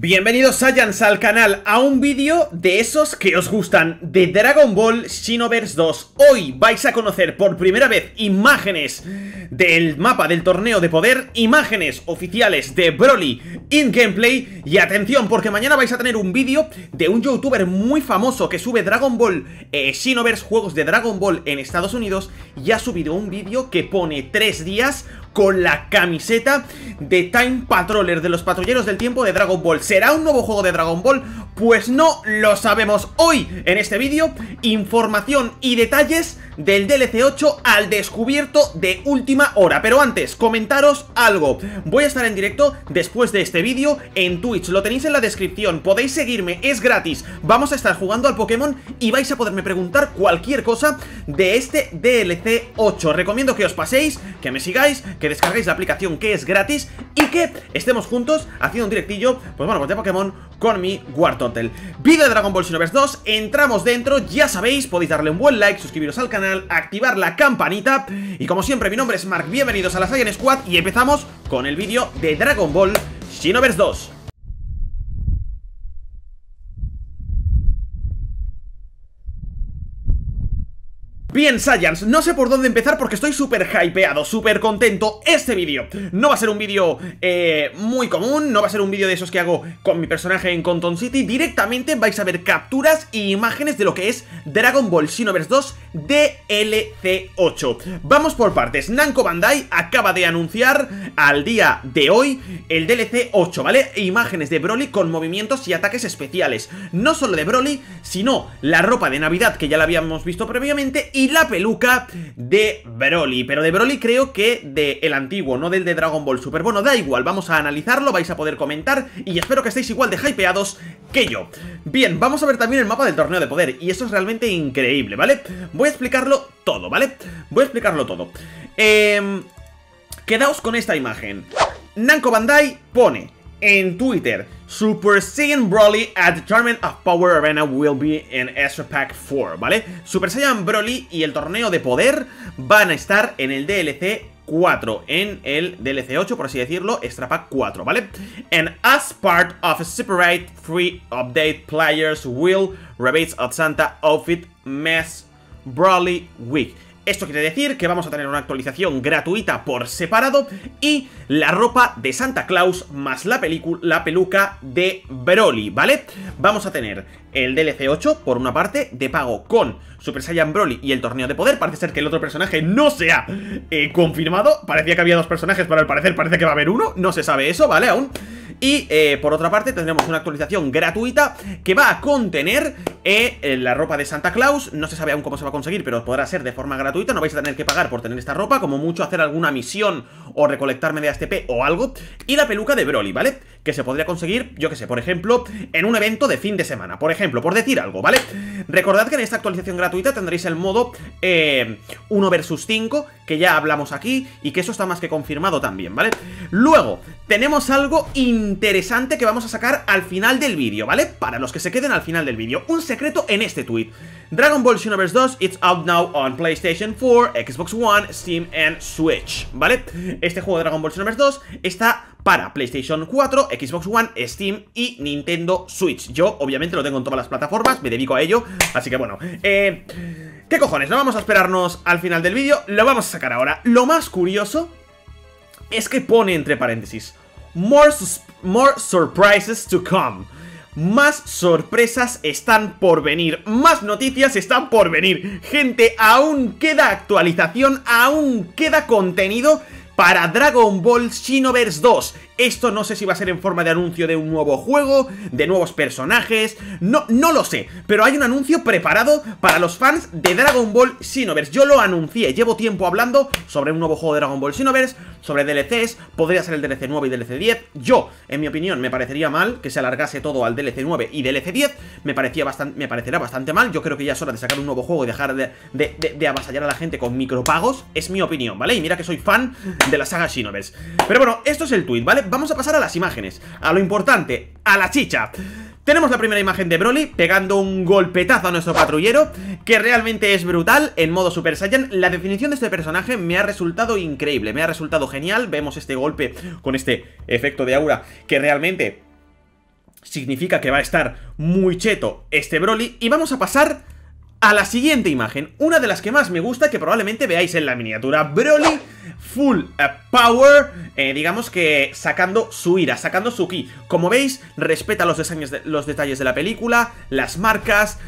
Bienvenidos Saiyans al canal, a un vídeo de esos que os gustan, de Dragon Ball Xenoverse 2. Hoy vais a conocer por primera vez imágenes del mapa del torneo de poder, imágenes oficiales de Broly in gameplay. Y atención, porque mañana vais a tener un vídeo de un youtuber muy famoso que sube Dragon Ball Xenoverse, juegos de Dragon Ball en Estados Unidos. Y ha subido un vídeo que pone 3 días con la camiseta de Time Patroller, de los patrulleros del tiempo de Dragon Ball. ¿Será un nuevo juego de Dragon Ball? Pues no lo sabemos. Hoy, en este vídeo, información y detalles del DLC 8 al descubierto de última hora. Pero antes, comentaros algo. Voy a estar en directo después de este vídeo en Twitch, lo tenéis en la descripción. Podéis seguirme, es gratis. Vamos a estar jugando al Pokémon y vais a poderme preguntar cualquier cosa de este DLC 8. Recomiendo que os paséis, que me sigáis, que descarguéis la aplicación, que es gratis, y que estemos juntos haciendo un directillo, pues bueno, pues de Pokémon con mi Wartortle. Vídeo de Dragon Ball Xenoverse 2, entramos dentro, ya sabéis, podéis darle un buen like, suscribiros al canal, activar la campanita, y como siempre, mi nombre es Mark, bienvenidos a la Saiyan Squad, y empezamos con el vídeo de Dragon Ball Xenoverse 2. Bien, Saiyans, no sé por dónde empezar porque estoy súper hypeado, súper contento. Este vídeo no va a ser un vídeo muy común, no va a ser un vídeo de esos que hago con mi personaje en Conton City. Directamente vais a ver capturas e imágenes de lo que es Dragon Ball Xenoverse 2 DLC 8. Vamos por partes. Namco Bandai acaba de anunciar al día de hoy el DLC 8, ¿vale? Imágenes de Broly con movimientos y ataques especiales. No solo de Broly, sino la ropa de Navidad que ya la habíamos visto previamente y la peluca de Broly, pero de Broly creo que del antiguo, no del de Dragon Ball Super. Bueno, da igual, vamos a analizarlo, vais a poder comentar y espero que estéis igual de hypeados que yo. Bien, vamos a ver también el mapa del torneo de poder y esto es realmente increíble, ¿vale? Voy a explicarlo todo, ¿vale? Voy a explicarlo todo. Quedaos con esta imagen. Namco Bandai pone en Twitter: Super Saiyan Broly at the Tournament of Power Arena will be in Extra Pack 4, ¿vale? Super Saiyan Broly y el torneo de poder van a estar en el DLC 4, en el DLC 8, por así decirlo, Extra Pack 4, ¿vale? And as part of a separate free update, players will rebate at Santa Outfit Mess Broly Week. Esto quiere decir que vamos a tener una actualización gratuita por separado y la ropa de Santa Claus más la peluca de Broly, ¿vale? Vamos a tener el DLC 8, por una parte, de pago con Super Saiyan Broly y el torneo de poder. Parece ser que el otro personaje no se ha confirmado. Parecía que había dos personajes, pero al parecer parece que va a haber uno. No se sabe eso, ¿vale? Aún. Y por otra parte tendremos una actualización gratuita que va a contener la ropa de Santa Claus. No se sabe aún cómo se va a conseguir, pero podrá ser de forma gratuita. No vais a tener que pagar por tener esta ropa, como mucho hacer alguna misión o recolectar medias TP o algo. Y la peluca de Broly, ¿vale? Que se podría conseguir, yo que sé, por ejemplo, en un evento de fin de semana, por ejemplo, por decir algo, ¿vale? Recordad que en esta actualización gratuita tendréis el modo 1 vs 5, que ya hablamos aquí, y que eso está más que confirmado también, ¿vale? Luego, tenemos algo interesante que vamos a sacar al final del vídeo, ¿vale? Para los que se queden al final del vídeo, un secreto en este tweet. Dragon Ball Xenoverse 2, it's out now on PlayStation 4, Xbox One, Steam and Switch, ¿vale? Este juego de Dragon Ball Xenoverse 2 está para PlayStation 4, Xbox One, Steam y Nintendo Switch. Yo, obviamente, lo tengo en todas las plataformas, me dedico a ello, así que bueno, ¿qué cojones? No vamos a esperarnos al final del vídeo, lo vamos a sacar ahora. Lo más curioso es que pone entre paréntesis: more surprises to come. Más sorpresas están por venir, más noticias están por venir. Gente, aún queda actualización, aún queda contenido para Dragon Ball Xenoverse 2. Esto no sé si va a ser en forma de anuncio de un nuevo juego, de nuevos personajes, no lo sé, pero hay un anuncio preparado para los fans de Dragon Ball Xenoverse. Yo lo anuncié, llevo tiempo hablando sobre un nuevo juego de Dragon Ball Xenoverse, sobre DLCs, podría ser el DLC 9 y DLC 10. Yo, en mi opinión, me parecería mal que se alargase todo al DLC 9 y DLC 10, me parecerá bastante mal. Yo creo que ya es hora de sacar un nuevo juego y dejar de avasallar a la gente con micropagos, es mi opinión, ¿vale? Y mira que soy fan de la saga Xenoverse. Pero bueno, esto es el tweet, ¿vale? Vamos a pasar a las imágenes, a lo importante, a la chicha. Tenemos la primera imagen de Broly pegando un golpetazo a nuestro patrullero, que realmente es brutal en modo Super Saiyan. La definición de este personaje me ha resultado increíble, me ha resultado genial. Vemos este golpe con este efecto de aura que realmente significa que va a estar muy cheto este Broly. Y vamos a pasar a la siguiente imagen, una de las que más me gusta, que probablemente veáis en la miniatura. Broly full power, digamos que sacando su ira, sacando su ki. Como veis, respeta los detalles de la película, las marcas,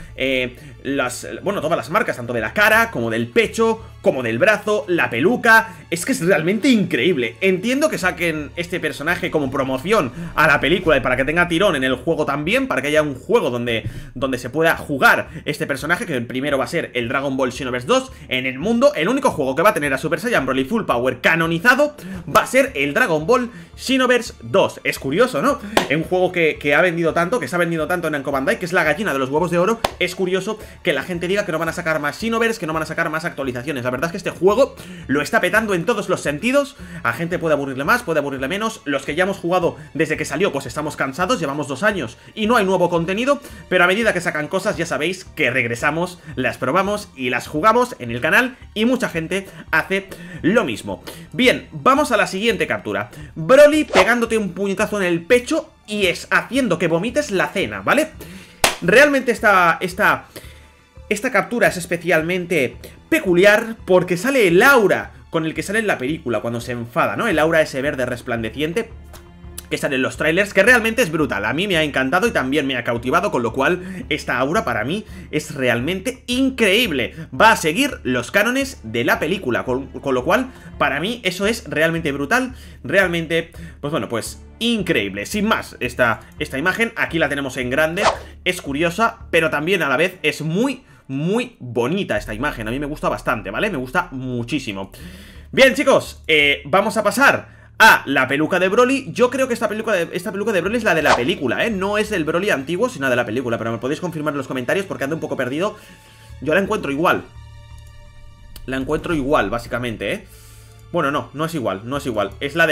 bueno, todas las marcas, tanto de la cara, como del pecho, como del brazo, la peluca. Es que es realmente increíble. Entiendo que saquen este personaje como promoción a la película y para que tenga tirón en el juego también, para que haya un juego donde se pueda jugar este personaje, que el primero va a ser el Dragon Ball Xenoverse 2 en el mundo. El único juego que va a tener a Super Saiyan Broly Full Power canonizado va a ser el Dragon Ball Xenoverse 2. Es curioso, ¿no? Un juego que ha vendido tanto, que se ha vendido tanto en Namco Bandai, que es la gallina de los huevos de oro. Es curioso que la gente diga que no van a sacar más Xenoverse, que no van a sacar más actualizaciones. La verdad es que este juego lo está petando en todos los sentidos. A gente puede aburrirle más, puede aburrirle menos. Los que ya hemos jugado desde que salió, pues estamos cansados. Llevamos 2 años y no hay nuevo contenido, pero a medida que sacan cosas ya sabéis que regresamos, las probamos y las jugamos en el canal, y mucha gente hace lo mismo. Bien, vamos a la siguiente captura. Broly pegándote un puñetazo en el pecho y es haciendo que vomites la cena, ¿vale? Realmente esta captura es especialmente peculiar porque sale el aura con el que sale en la película cuando se enfada, ¿no? El aura ese verde resplandeciente que sale en los trailers, que realmente es brutal. A mí me ha encantado y también me ha cautivado, con lo cual esta aura para mí es realmente increíble. Va a seguir los cánones de la película, con lo cual para mí eso es realmente brutal, realmente, pues bueno, pues increíble. Sin más, esta imagen aquí la tenemos en grande, es curiosa, pero también a la vez es muy bonita esta imagen. A mí me gusta bastante, ¿vale? Me gusta muchísimo. Bien, chicos, vamos a pasar a la peluca de Broly. Yo creo que esta peluca de Broly es la de la película, ¿eh? No es el Broly antiguo, sino de la película, pero me podéis confirmar en los comentarios porque ando un poco perdido. Yo la encuentro igual. La encuentro igual, básicamente, ¿eh? Bueno, no es igual, no es igual. Es la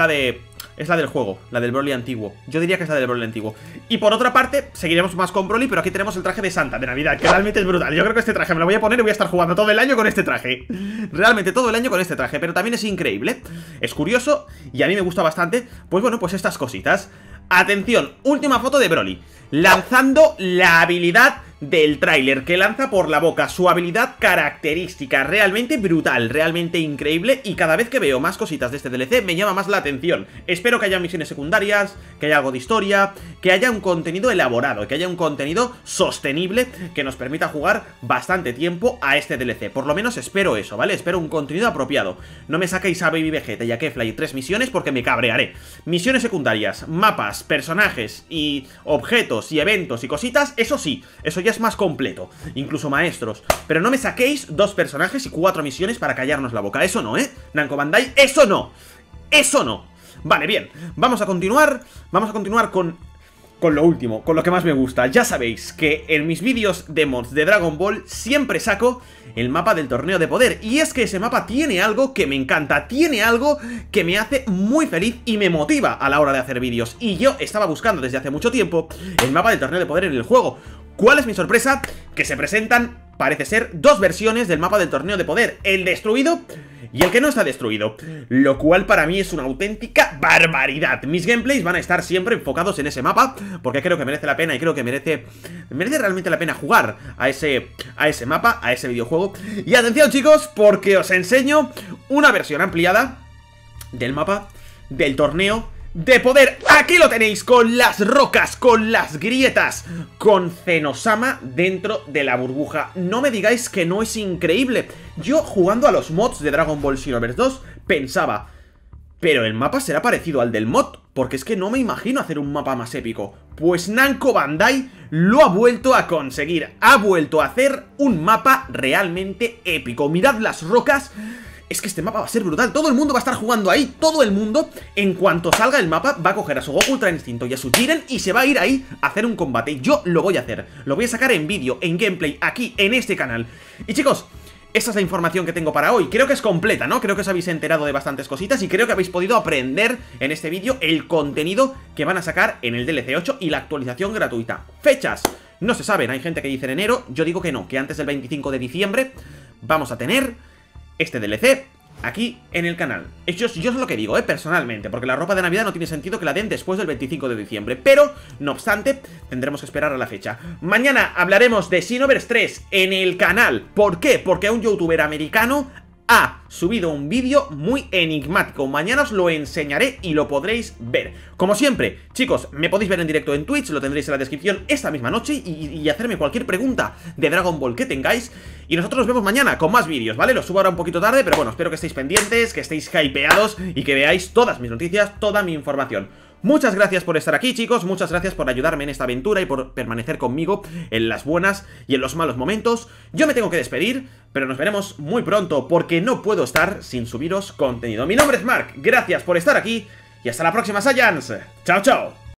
del juego, la del Broly antiguo. Yo diría que es la del Broly antiguo. Y por otra parte, seguiremos más con Broly, pero aquí tenemos el traje de Santa de Navidad, que realmente es brutal. Yo creo que este traje me lo voy a poner y voy a estar jugando todo el año con este traje. Realmente todo el año con este traje, pero también es increíble. Es curioso y a mí me gusta bastante. Pues bueno, pues estas cositas. Atención, última foto de Broly lanzando la habilidad del tráiler, que lanza por la boca, su habilidad característica, realmente brutal, realmente increíble, y cada vez que veo más cositas de este DLC me llama más la atención. Espero que haya misiones secundarias, que haya algo de historia, que haya un contenido elaborado, que haya un contenido sostenible que nos permita jugar bastante tiempo a este DLC. Por lo menos espero eso, ¿vale? Espero un contenido apropiado. No me saquéis a Baby Vegeta y a Kefla y 3 misiones porque me cabrearé. Misiones secundarias, mapas, personajes y objetos y eventos y cositas, eso sí, eso ya es más completo, incluso maestros. Pero no me saquéis 2 personajes y 4 misiones para callarnos la boca, eso no, ¿eh? Namco Bandai, eso no, eso no. Vale, bien, vamos a continuar con lo último, con lo que más me gusta. Ya sabéis que en mis vídeos de mods de Dragon Ball siempre saco el mapa del torneo de poder, y es que ese mapa tiene algo que me encanta, tiene algo que me hace muy feliz y me motiva a la hora de hacer vídeos, y yo estaba buscando desde hace mucho tiempo el mapa del torneo de poder en el juego. ¿Cuál es mi sorpresa? Que se presentan, parece ser, 2 versiones del mapa del torneo de poder, el destruido y el que no está destruido, lo cual para mí es una auténtica barbaridad. Mis gameplays van a estar siempre enfocados en ese mapa, porque creo que merece la pena y creo que merece realmente la pena jugar a ese mapa, a ese videojuego. Y atención, chicos, porque os enseño una versión ampliada del mapa del torneo de poder. Aquí lo tenéis, con las rocas, con las grietas, con Zenosama dentro de la burbuja. No me digáis que no es increíble. Yo, jugando a los mods de Dragon Ball Xenoverse 2, pensaba, pero el mapa será parecido al del mod, porque es que no me imagino hacer un mapa más épico. Pues Namco Bandai lo ha vuelto a conseguir, ha vuelto a hacer un mapa realmente épico. Mirad las rocas. Es que este mapa va a ser brutal, todo el mundo va a estar jugando ahí, todo el mundo, en cuanto salga el mapa, va a coger a su Goku Ultra Instinto y a su Jiren y se va a ir ahí a hacer un combate. Yo lo voy a hacer, lo voy a sacar en vídeo, en gameplay, aquí, en este canal. Y chicos, esta es la información que tengo para hoy. Creo que es completa, ¿no? Creo que os habéis enterado de bastantes cositas y creo que habéis podido aprender en este vídeo el contenido que van a sacar en el DLC 8 y la actualización gratuita. Fechas, no se saben, hay gente que dice en enero, yo digo que no, que antes del 25 de diciembre vamos a tener este DLC aquí en el canal. Yo es lo que digo, personalmente, porque la ropa de Navidad no tiene sentido que la den después del 25 de diciembre. Pero, no obstante, tendremos que esperar a la fecha. Mañana hablaremos de Xenoverse 3 en el canal. ¿Por qué? Porque un youtuber americano ha subido un vídeo muy enigmático. Mañana os lo enseñaré y lo podréis ver. Como siempre, chicos, me podéis ver en directo en Twitch, lo tendréis en la descripción esta misma noche, y hacerme cualquier pregunta de Dragon Ball que tengáis. Y nosotros nos vemos mañana con más vídeos, ¿vale? Los subo ahora un poquito tarde, pero bueno, espero que estéis pendientes, que estéis hypeados y que veáis todas mis noticias, toda mi información. Muchas gracias por estar aquí, chicos, muchas gracias por ayudarme en esta aventura y por permanecer conmigo en las buenas y en los malos momentos. Yo me tengo que despedir, pero nos veremos muy pronto porque no puedo estar sin subiros contenido. Mi nombre es Mark, gracias por estar aquí y hasta la próxima, Saiyans. Chao, chao.